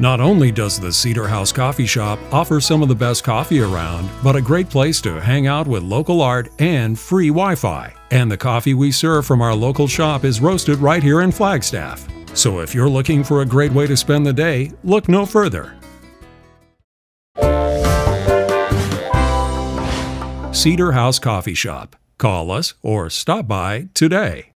Not only does the Cedar House Coffee Shop offer some of the best coffee around, but a great place to hang out with local art and free Wi-Fi. And the coffee we serve from our local shop is roasted right here in Flagstaff. So if you're looking for a great way to spend the day, look no further. Cedar House Coffee Shop. Call us or stop by today.